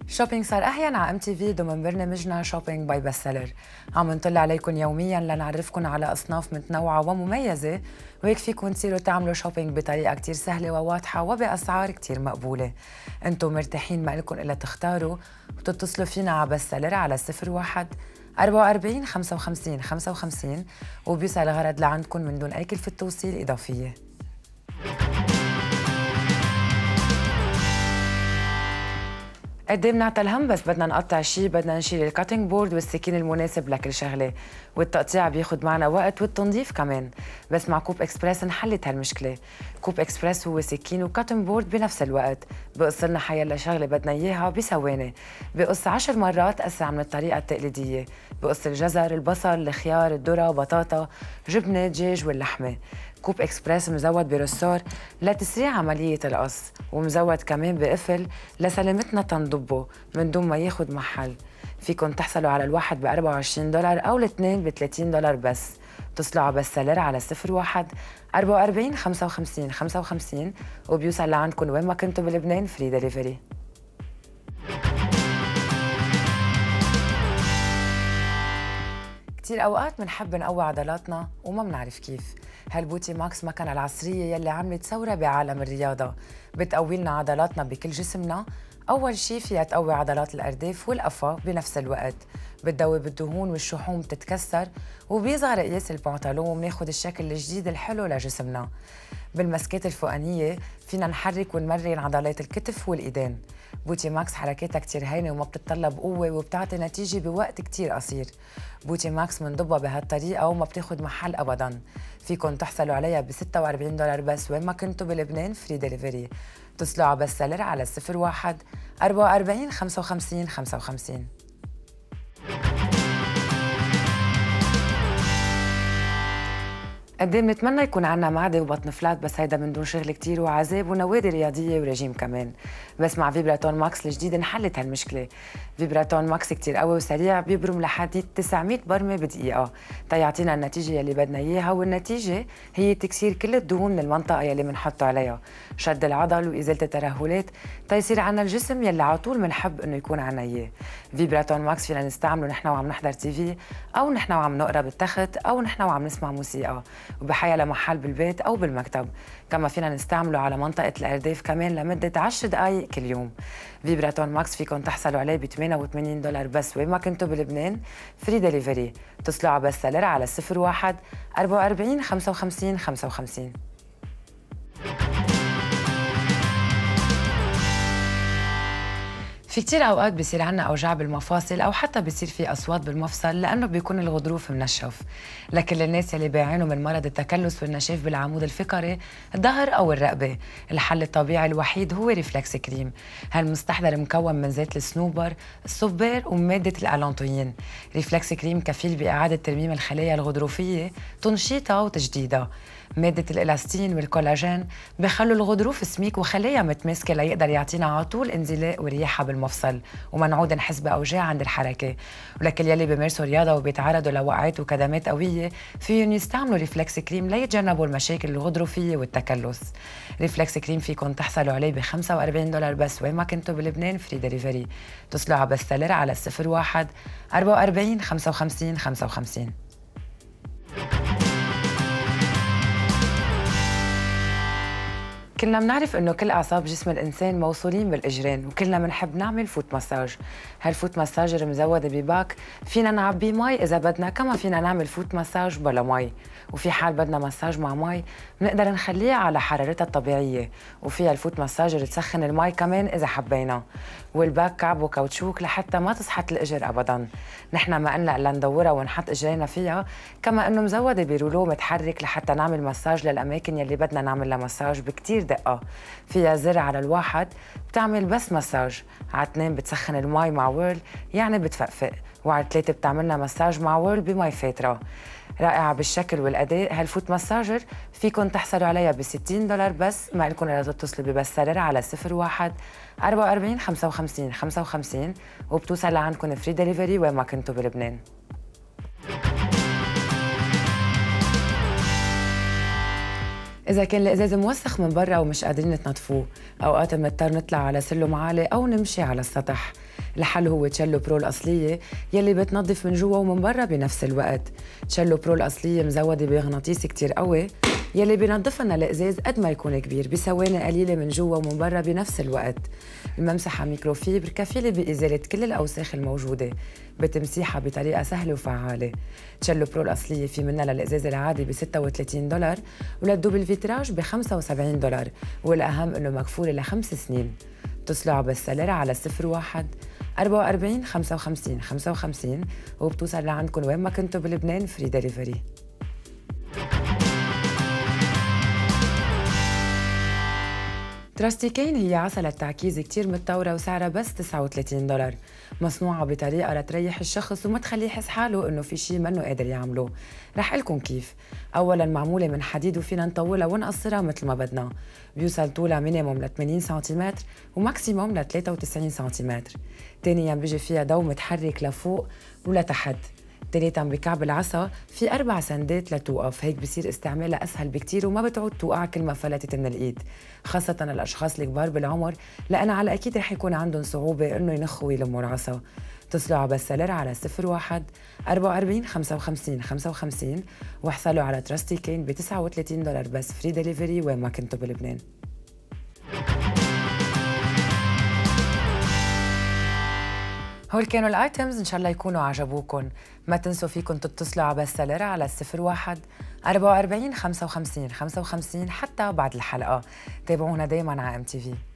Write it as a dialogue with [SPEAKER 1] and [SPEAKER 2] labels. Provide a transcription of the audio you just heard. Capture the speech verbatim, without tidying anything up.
[SPEAKER 1] شوبينج صار أحيانا على ام تي في ضمن برنامجنا شوبينج باي بست سيلر. عم نطلع عليكم يوميا لنعرفكم على أصناف متنوعة ومميزة، وهيك فيكم تصيروا تعملوا شوبينج بطريقة كتير سهلة وواضحة وبأسعار كتير مقبولة. انتم مرتاحين، ما لكم إلا تختاروا وتتصلوا فينا على بست سيلر على صفر واحد أربعة وأربعين خمسة وخمسين خمسة وخمسين وبيوصل الغرض لعندكم من دون أي كلفة توصيل إضافية. قد ايه بنعطى الهم بس بدنا نقطع شيء، بدنا نشيل الكاتنج بورد والسكين المناسب لكل شغله، والتقطيع بياخد معنا وقت والتنظيف كمان، بس مع كوب اكسبريس انحلت هالمشكله. كوب اكسبريس هو سكين وكاتنج بورد بنفس الوقت، بقص لنا حيلا شغله بدنا اياها بثواني، بقص عشر مرات اسرع من الطريقه التقليديه، بقص الجزر، البصل، الخيار، الذره، بطاطا، جبنه، دجاج واللحمه. كوب اكسبريس مزود برسار لتسريع عمليه القص، ومزود كمان بقفل لسلامتنا تنضبه من دون ما ياخد محل. فيكن تحصلوا على الواحد ب أربعة وعشرين دولار او الاثنين ب ثلاثين دولار بس. اتصلوا على بست سيلر على صفر واحد أربعة وأربعين خمسة وخمسين خمسة وخمسين وبيوصل لعندكم وين ما كنتوا بلبنان فري دليفري. كتير أوقات منحب نقوي عضلاتنا وما منعرف كيف. هالبوتي ماكس مكنة العصرية يلي عملت ثورة بعالم الرياضة، بتقوي لنا عضلاتنا بكل جسمنا. أول شي فيها تقوي عضلات الأرداف والقفا بنفس الوقت، بتذوب الدهون والشحوم بتتكسر، وبيصغر قياس البنطلون وبناخد الشكل الجديد الحلو لجسمنا. بالمسكات الفوقانية فينا نحرك ونمرن عضلات الكتف والإيدين. بوتي ماكس حركاتها كتير هينة وما بتتطلب قوة وبتعطي نتيجة بوقت كتير قصير. بوتي ماكس منضبها بهالطريقة وما بتاخد محل أبداً. فيكن تحصلوا عليها ب ستة وأربعين دولار بس وين ما كنتوا بلبنان فري دليفري. اتصلوا على بست سيلر على صفر واحد أربعة وأربعين خمسة وخمسين خمسة وخمسين. قد ايه بنتمنى يكون عنا معده وبطن فلات، بس هيدا من دون شغل كتير وعذاب ونوادي رياضيه ورجيم كمان. بس مع فيبراتون ماكس الجديد انحلت هالمشكله. فيبراتون ماكس كتير قوي وسريع، بيبرم لحد تسعمية برمه بدقيقه تيعطينا النتيجه يلي بدنا اياها، والنتيجه هي تكسير كل الدهون من المنطقه يلي بنحطه عليها، شد العضل وازاله الترهلات تيصير عنا الجسم يلي على طول بنحب انه يكون عنا اياه. فيبراتون ماكس فينا نستعمله نحن وعم نحضر تي في، او نحن وعم نقرا بالتخت، او نحن وعم نسمع موسيقى، وبحيا لمحل بالبيت أو بالمكتب. كما فينا نستعمله على منطقة الأرداف كمان لمدة عشر دقايق كل يوم. فيبراتون ماكس فيكم تحصلوا عليه ب ثمانية وثمانين دولار بس وين ما كنتوا بلبنان فري دليفري. اتصلوا على بست سيلر على صفر واحد أربعة وأربعين خمسة وخمسين خمسة وخمسين. في كتير أوقات بيصير عنا أوجاع بالمفاصل أو حتى بيصير في أصوات بالمفصل لأنه بيكون الغضروف منشف. لكن للناس اللي بيعانوا من مرض التكلس والنشاف بالعمود الفقري، الظهر أو الرقبة، الحل الطبيعي الوحيد هو ريفلكس كريم. هالمستحضر مكون من زيت الصنوبر، الصبار ومادة الألانتوين. ريفلكس كريم كفيل بإعادة ترميم الخلايا الغضروفية، تنشيطها وتجديدها. مادة الإلاستين والكولاجين بخلوا الغضروف سميك وخلايا متماسكة ليقدر يعطينا على طول انزلاق ورياحة بالمفصل وما نعود نحس بأوجاع عند الحركة. ولكل يلي بيمارسوا رياضة وبيتعرضوا لوقعات وكدمات قوية فيهم يستعملوا ريفلكس كريم ليتجنبوا المشاكل الغضروفية والتكلس. ريفلكس كريم فيكم تحصلوا عليه ب خمسة وأربعين دولار بس وين ما كنتوا بلبنان فري دليفري. اتصلوا على بست سيلر على صفر واحد أربعة وأربعين خمسة وخمسين خمسة وخمسين. كلنا بنعرف انه كل اعصاب جسم الانسان موصولين بالاجرين، وكلنا بنحب نعمل فوت مساج. هالفوت مساجر مزوده بباك فينا نعبيه مي اذا بدنا، كما فينا نعمل فوت مساج بلا مي، وفي حال بدنا مساج مع مي بنقدر نخليها على حرارتها الطبيعيه، وفيها الفوت مساجر تسخن المي كمان اذا حبينا. والباك كعبه كاوتشوك لحتى ما تسحت الاجر ابدا. نحن ما قلنا الا ندورها ونحط اجرينا فيها، كما انه مزوده برولو متحرك لحتى نعمل مساج للاماكن يلي بدنا نعمل لها مساج بكتير دقه. فيها زر على الواحد بتعمل بس مساج، على اثنين بتسخن المي مع ويرل يعني بتفقفق، وعلى ثلاثه بتعملنا مساج مع ويرل بمي فاتره. رائعه بالشكل والاداء هالفوت مساجر، فيكم تحصلوا عليها ب ستين دولار بس. ما لكم الا تتصلوا ببست سيلر على صفر واحد أربعة وأربعين خمسة وخمسين خمسة وخمسين وبتوصل لعندكم فري دليفري وين ما كنتوا بلبنان. إذا كان الإزاز موسخ من برا ومش قادرين تنظفوه، أوقات بنضطر نطلع على سلم عالي أو نمشي على السطح. الحل هو تشيلو برو الأصلية يلي بتنظف من جوا ومن برا بنفس الوقت. تشيلو برو الأصلية مزودة بمغناطيس كتير قوي يلي بينظف لنا الإزاز قد ما يكون كبير بثواني قليلة من جوا ومن برا بنفس الوقت. الممسحة ميكروفيبر كفيلة بإزالة كل الأوساخ الموجودة بتمسيحها بطريقة سهلة وفعالة. تشيلو برو الأصلية في منها للإزاز العادي ب ستة وثلاثين دولار وللدوبل فيتراج ب خمسة وسبعين دولار، والأهم إنه مكفولة لخمس سنين. اتصلوا على بستسيلر على صفر واحد أربعة وأربعين خمسة وخمسين خمسة وخمسين وبتوصل لعندكم وين ما كنتوا بلبنان فري دليفري. تراستيكين هي عسل للتعكيز كتير متطورة وسعرها بس تسعة وثلاثين دولار، مصنوعة بطريقة لتريح الشخص وما تخليه يحس حاله إنه في شي منه قادر يعمله. رح قلكن كيف. أولاً معمولة من حديد وفينا نطولها ونقصرها مثل ما بدنا. بيوصل طولها مينيموم ل ثمانين سنتيمتر وماكسيموم ل ثلاثة وتسعين سنتيمتر. تانياً بيجي فيها ضو متحرك لفوق ولتحت. ثالثاً بكعب العصا في أربع سندات لتوقف، هيك بصير استعمالها أسهل بكتير وما بتعود توقع كل ما فلتت من الإيد، خاصة الأشخاص الكبار بالعمر لأن على أكيد رح يكون عندهم صعوبة إنه ينخوا ويلموا العصا. اتصلوا على بستسيلر على صفر واحد أربعة وأربعين خمسة وخمسين خمسة وخمسين واحصلوا على تراستيكين ب تسعة وثلاثين دولار بس فري دليفري وين ما كنتوا بلبنان. هول كانوا الايتمز، ان شاء الله يكونوا عجبوكم. ما تنسوا فيكم تتصلوا على بستسيلر على صفر واحد أربعة وأربعين خمسة وخمسين خمسة وخمسين حتى بعد الحلقه. تابعونا دايما على ام تي في.